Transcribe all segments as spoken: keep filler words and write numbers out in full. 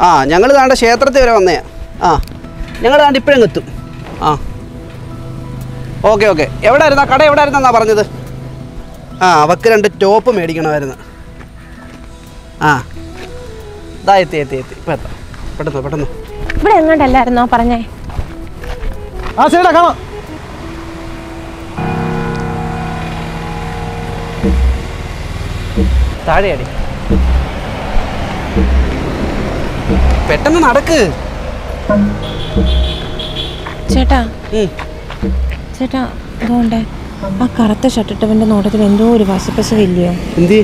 ആ ഞങ്ങൾ താണ്ട ക്ഷേത്രത്തിൽ വരെ വന്നേ. ആ ഞങ്ങൾ താണ്ട് ഇപ്പോഴും എത്തും. ആ ഓക്കെ ഓക്കെ. എവിടെ ആയിരുന്നാ കട? എവിടെ ആയിരുന്നാ പറഞ്ഞത്? ആ അവക്ക് രണ്ട് ടോപ്പ് മേടിക്കണമായിരുന്നു. ആ ഇതാ എത്തി എത്തി എത്തി ഇപ്പം എത്താം. പെട്ടെന്ന് പെട്ടെന്ന്. ഇവിടെ എങ്ങോട്ടല്ലായിരുന്നോ പറഞ്ഞേ? ആ ശരിടാ കാണാം. താഴെയടി. പെട്ടെന്ന് നടക്ക് ചേട്ടാ. ചേട്ടാ അതുകൊണ്ട് ആ കറുത്ത ഷർട്ടിട്ടവൻ്റെ നോട്ടത്തിൽ എന്തോ ഒരു വശപ്പശവില്ലയോ? എന്തി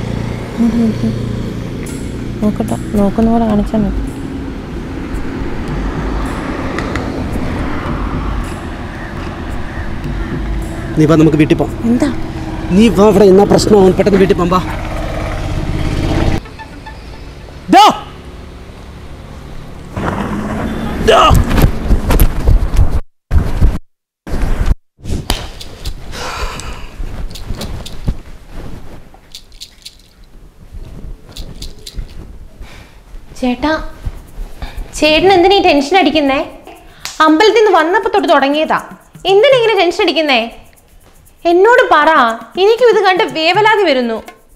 നോക്കട്ടെ, നോക്കുന്ന പോലെ കാണിച്ചാൽ മതി. നീ വാ നമുക്ക് വീട്ടിൽ പോവാം. എന്താ നീ വാ, ഇവിടെ എന്നാ പ്രശ്നമാവും. പെട്ടെന്ന് വീട്ടിൽ പോകാം. ചേട്ടാ, ചേട്ടൻ എന്തിനാ ഈ ടെൻഷൻ അടിക്കുന്നേ? അമ്പലത്തിൽ നിന്ന് വന്നപ്പോൾ തൊട്ട് തുടങ്ങിയതാ. എന്തിനാ ഇങ്ങനെ ടെൻഷൻ അടിക്കുന്നേ? എന്നോട് പറ, എനിക്കും ഇത് കണ്ട് വേവലാതി വരുന്നു.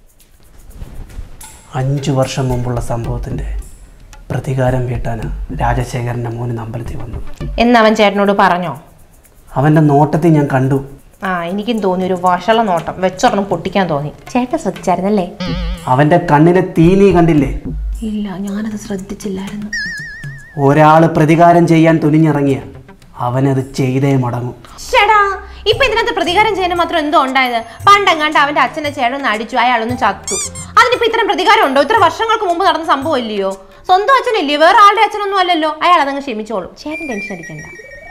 അഞ്ചു വർഷം മുമ്പുള്ള സംഭവത്തിന്റെ പ്രതികാരം വീട്ടാന് രാജശേഖരന്റെ മോന് അമ്പലത്തിൽ വന്നു. എന്നവൻ ചേട്ടനോട് പറഞ്ഞോ? അവന്റെ നോട്ടത്തിൽ ഞാൻ കണ്ടു. ആ എനിക്കും തോന്നി, ഒരു വഷള നോട്ടം വെച്ചൊരെണ്ണം പൊട്ടിക്കാൻ തോന്നി. ചേട്ടൻ ശ്രദ്ധിച്ചായിരുന്നല്ലേ? അവന്റെ കണ്ണിലെ തീ നീ കണ്ടില്ലേ? ഇല്ല, ഞാനത് ശ്രദ്ധിച്ചില്ലായിരുന്നു. ഒരാള് പ്രതികാരം ചെയ്യാൻ തുനിഞ്ഞിറങ്ങിയ അവനത് ചെയ്തേ മടങ്ങും. ചേട്ടാ, ഇപ്പൊ ഇതിനകത്ത് പ്രതികാരം ചെയ്യാൻ മാത്രം എന്തോ ഉണ്ടായത്? പണ്ടെങ്ങാണ്ട് അവന്റെ അച്ഛനെ ചേട്ടനൊന്ന് അടിച്ചു, അയാളൊന്ന് ചത്തു. അതിനിപ്പോ ഇത്രയും പ്രതികാരം ഉണ്ടോ? ഇത്ര വർഷങ്ങൾക്ക് മുമ്പ് നടന്ന സംഭവം ഇല്ലയോ? സ്വന്തം അച്ഛനല്ലയോ, വേറെ ആളുടെ അച്ഛനൊന്നും അല്ലല്ലോ. അയാൾ അതങ്ങ് ക്ഷമിച്ചോളും. ചേട്ടൻ ടെൻഷൻ അടിക്കണ്ട.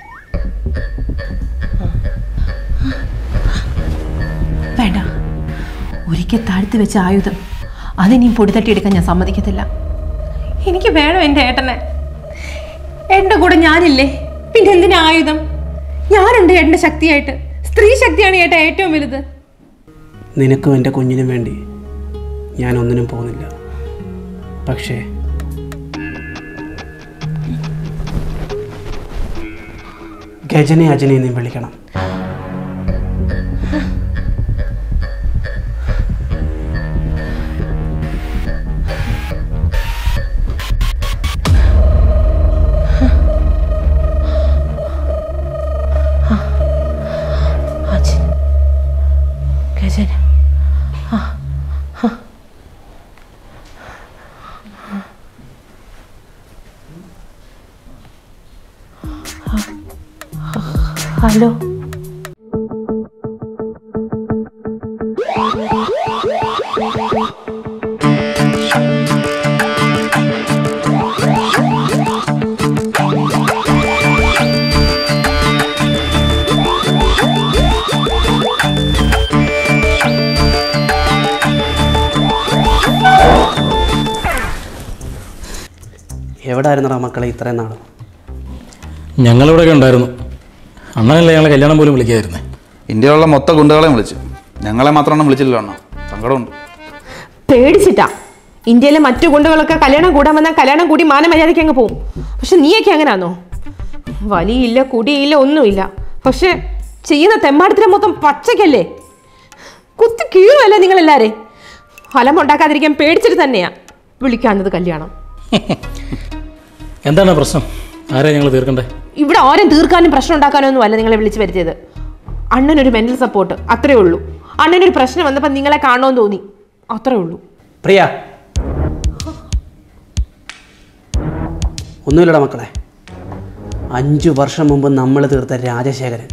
വേണ്ട, ഒരിക്കൽ താഴ്ത്തി വെച്ച ആയുധം അതിനി പൊടിതട്ടിയെടുക്കാൻ ഞാൻ സമ്മതിക്കത്തില്ല. എനിക്ക് വേണം എൻ്റെ ഏട്ടനെ. എൻ്റെ കൂടെ ഞാനില്ലേ, പിന്നെ എന്തിനാ ആയുധം? ഞാനുണ്ട് ഏട്ടൻ്റെ ശക്തിയായിട്ട്. സ്ത്രീ ശക്തിയാണ് ഏട്ടൻ ഏറ്റവും വലുത്. നിനക്കും എൻ്റെ കുഞ്ഞിനും വേണ്ടി ഞാൻ ഒന്നിനും പോകുന്നില്ല. പക്ഷേ ഗജനെ അജനെ നീ വിളിക്കണം. ഹലോ, എവിടെ ആയിരുന്നടാ മക്കളെ ഇത്രയും നാളും? ഞങ്ങളിവിടെയൊക്കെ ഉണ്ടായിരുന്നു. അണ്ണനല്ലേ ഞങ്ങളെ കല്യാണം പോലും വിളിക്കായിരുന്നേ. ഇന്ത്യയിലുള്ള മൊത്തം ഗുണ്ടകളെയും വിളിച്ചു, ഞങ്ങളെ മാത്രമാണ് വിളിച്ചില്ലല്ലോ അണ്ണ. സങ്കടമുണ്ട്. പേടിച്ചിട്ടാ. ഇന്ത്യയിലെ മറ്റു ഗുണ്ടകളൊക്കെ കല്യാണം കൂടാൻ വന്നാൽ കല്യാണം കൂടി മാനമര്യാദയ്ക്ക് അങ്ങ് പോവും. പക്ഷെ നീയൊക്കെ എങ്ങനെയാണോ? വലിയില്ല, കുടിയില്ല, ഒന്നുമില്ല. പക്ഷെ ചെയ്യുന്ന തെമ്മാടത്തിന് മൊത്തം പച്ചക്കല്ലേ. കുത്തി കീറുമല്ലേ നിങ്ങളെല്ലാരെ. ഫലമുണ്ടാക്കാതിരിക്കാൻ പേടിച്ചിട്ട് തന്നെയാ വിളിക്കാഞ്ഞത് കല്യാണം. എന്താണ് പ്രശ്നം? ആരെയാ ഞങ്ങൾ തീർക്കണ്ടേ? ഇവിടെ ആരും തീർക്കാനും പ്രശ്നം ഉണ്ടാക്കാനോ ഒന്നും അല്ല നിങ്ങളെ വിളിച്ചു വരുത്തിയത്. അണ്ണനൊരു മെന്റൽ സപ്പോർട്ട്, അത്രേ ഉള്ളൂ. അണ്ണനൊരു പ്രശ്നം വന്നപ്പോൾ നിങ്ങളെ കാണുമെന്ന് തോന്നി, അത്രേ ഉള്ളൂ. പ്രിയ, ഒന്നുമില്ലടാ മക്കളെ. അഞ്ചു വർഷം മുമ്പ് നമ്മൾ തീർത്ത രാജശേഖരൻ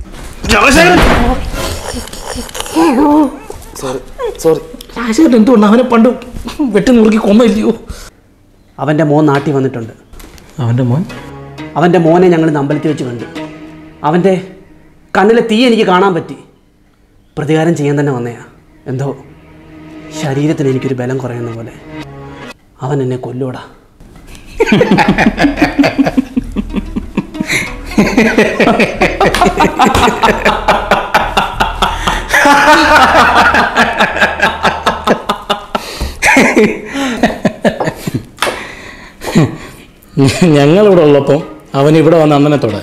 രാജശേഖരൻ എന്തുകൊണ്ട് അവനെ പണ്ട് വെട്ടി നുറുക്കി കൊന്നില്ലയോ? അവൻ്റെ മോൻ നാട്ടിൽ വന്നിട്ടുണ്ട്. അവൻ്റെ മോൻ അവൻ്റെ മോനെ ഞങ്ങൾ അമ്പലത്തിൽ വെച്ച് കണ്ടു. അവൻ്റെ കണ്ണിലെ തീ എനിക്ക് കാണാൻ പറ്റി. പ്രതികാരം ചെയ്യാൻ തന്നെ വന്നയാ. എന്തോ ശരീരത്തിന് എനിക്കൊരു ബലം കുറയുന്ന പോലെ അവൻ എന്നെ കൊല്ലൂടാ. ഞങ്ങളിവിടെ ഉള്ളപ്പം അവൻ ഇവിടെ വന്ന് അണ്ണനെ തൊടാൻ.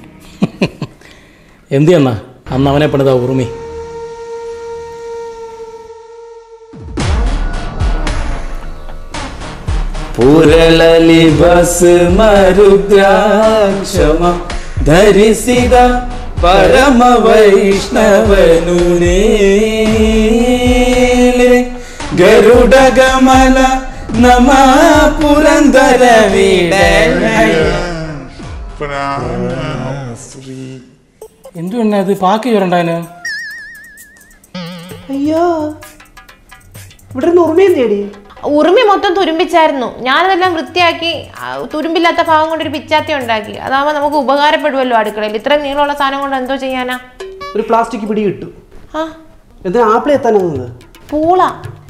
എന്തി അണ്ണാ അന്ന് അവനെ പണിതാ ഉറുമി. ಪುರಳಲಿ ಬಸ್ ಮರುದ್ರಾಕ್ಷಮ ಧರಿಸಿದ ಪರಮ ವೈಷ್ಣವನು ಗರುಡ ಗಮಲ ನಮ ಪುರಂದರ എന്തു എണ്ണ ഇത് പാക്ക് ചോരണ്ടായന്? അയ്യോ, ഇവിടെ നിന്ന് ഉറുമയും തേടി. ഉറുമി മൊത്തം തുരുമ്പിച്ചായിരുന്നു. ഞാനതെല്ലാം വൃത്തിയാക്കി തുരുമ്പില്ലാത്ത ഭാഗം കൊണ്ടൊരു പിച്ചാത്തി ഉണ്ടാക്കി. അതാവുമ്പോൾ നമുക്ക് ഉപകാരപ്പെടുമല്ലോ അടുക്കളയിൽ. ഇത്രയും നീളമുള്ള സാധനം കൊണ്ട് എന്തോ ചെയ്യാനാ? ഒരു പ്ലാസ്റ്റിക് പിടി കിട്ടു. ആ എന്തിനാ ആപ്പിൾ എത്താനത്? പൂള.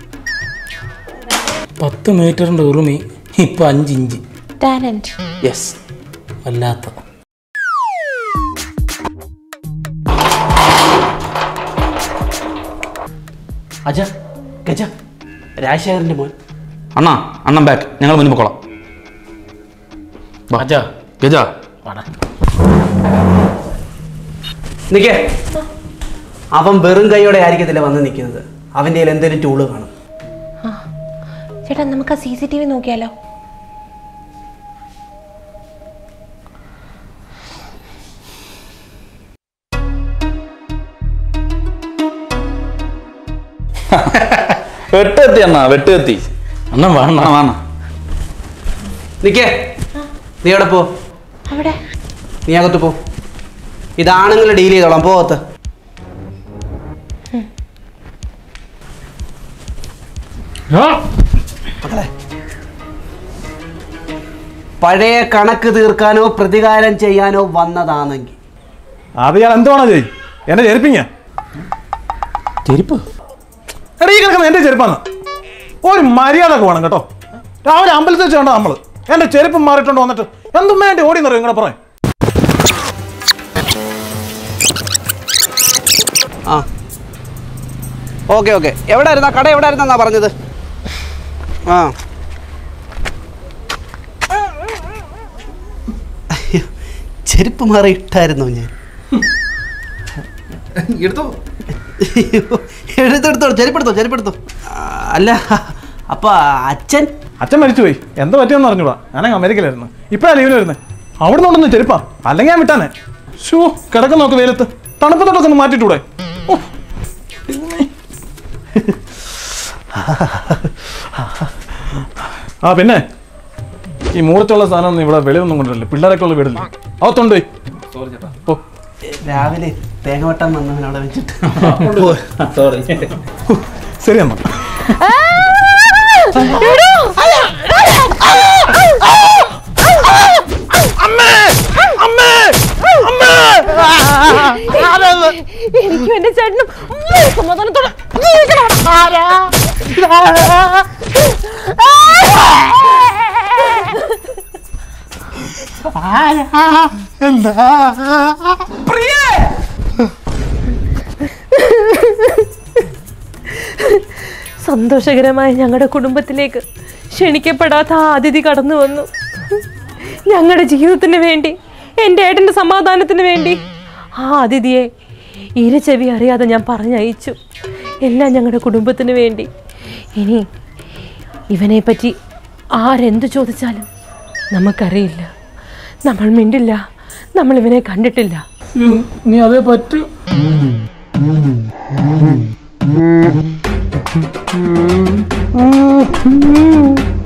പത്ത് മീറ്ററിന്റെ ഉറുമി ഇപ്പൊ അഞ്ചിഞ്ച്. ടാലന്റ്. യെസ്, വല്ലാത്ത. അജ ഗജ രാജശേഖരന്റെ മോൻ. അണ്ണാ അണ്ണൻ ബാക്ക്, ഞങ്ങൾ മുന്നിൽ പോക്കോളാം. അജാ ഗജ നിക്കേ. അവൻ വെറും കൈയോടെ ആയിരിക്കത്തില്ല വന്ന് നിൽക്കുന്നത്. അവൻ്റെ കയ്യിൽ എന്തെങ്കിലും ടൂള് കാണും. ചേട്ടാ, നമുക്ക് ആ സി സി ടി വി നോക്കിയാലോ? വെട്ടെത്തി അണ്ണാ, വെട്ടെത്തി. അണ്ണ വേണം വേണം. നിക്കേ, നീ എവിടെ പോ? അവിടെ. നീ അകത്ത് പോ. ഇതാണുങ്ങൾ ഡീൽ ചെയ്തോളാം. പോകത്ത്. മക്കളെ, പഴയ കണക്ക് തീർക്കാനോ പ്രതികാരം ചെയ്യാനോ വന്നതാണെങ്കിൽ അത് ഞാൻ എന്തുവാണോ ചെയ് എന്റെ ചെരുപ്പിങ്ങ ചെരുപ്പ് എടാ, ഈ കിടക്കുന്ന എന്റെ ചെരുപ്പാണ്. ഒരു മര്യാദ വേണം കേട്ടോ. രാവിലെ അമ്പലത്തിൽ വെച്ച് കണ്ടോ നമ്മള് എന്റെ ചെരുപ്പ് മാറിയിട്ടുണ്ട് വന്നിട്ട് എന്തും വേണ്ടി ഓടി നിറയും ഇങ്ങനെ പറയാം. ആ ഓക്കെ ഓക്കെ. എവിടെ ആയിരുന്നാ കട? എവിടെ ആയിരുന്നാ പറഞ്ഞത്? ആ ചെരുപ്പ് മാറി ഇട്ടായിരുന്നോ ഞാൻ? എടുത്തോ എടുത്തെടുത്തോ, ചെരുപ്പെടുത്തോ ചെരുപ്പെടുത്തോ. അല്ല, അപ്പൊ അച്ഛൻ അച്ഛൻ മരിച്ചുപോയി. എന്താ പറ്റിയെന്ന് അറിഞ്ഞൂടാ. ഞാനങ്ങ് അമേരിക്കയിലായിരുന്നു. ഇപ്പഴാ ലീവിന് വരുന്നത്. അവിടെ നിന്നുണ്ടെന്ന് ചെരുപ്പാ, അല്ലെങ്കിൽ ഞാൻ വിട്ടാനെ. ഷൂ കിടക്ക നോക്ക് വെയിലത്ത്. തണുപ്പ് തൊട്ടൊക്കെ ഒന്ന് മാറ്റിട്ടൂടെ? ആ പിന്നെ ഈ മൂർച്ചുള്ള സാധനം ഇവിടെ വെളിയൊന്നും കൊണ്ടുവരില്ല. പിള്ളേരൊക്കെ ഉള്ള വീടില്ല. അകത്തുണ്ട്. ഓ രാവിലെ തേങ്ങ വെട്ടാൻ വന്നവൻ അവിടെ വെച്ചിട്ട്. ശരി അമ്മ. എനിക്കും എന്റെ ചേട്ടനും സമാധാനത്തോടെ സന്തോഷകരമായ ഞങ്ങളുടെ കുടുംബത്തിലേക്ക് ക്ഷണിക്കപ്പെടാത്ത ആ അതിഥി കടന്നു വന്നു. ഞങ്ങളുടെ ജീവിതത്തിന് വേണ്ടി, എൻ്റെ ഏട്ടൻ്റെ സമാധാനത്തിന് വേണ്ടി ആ അതിഥിയെ ഇരച്ചെവി അറിയാതെ ഞാൻ പറഞ്ഞയച്ചു. എല്ലാം ഞങ്ങളുടെ കുടുംബത്തിന് വേണ്ടി. ഇനി ഇവനെ പറ്റി ആരെന്തു ചോദിച്ചാലും നമുക്കറിയില്ല. നമ്മൾ മിണ്ടില്ല. നമ്മൾ ഇവനെ കണ്ടിട്ടില്ല. നീ അതേ പറ്റൂ. Mm-hmm.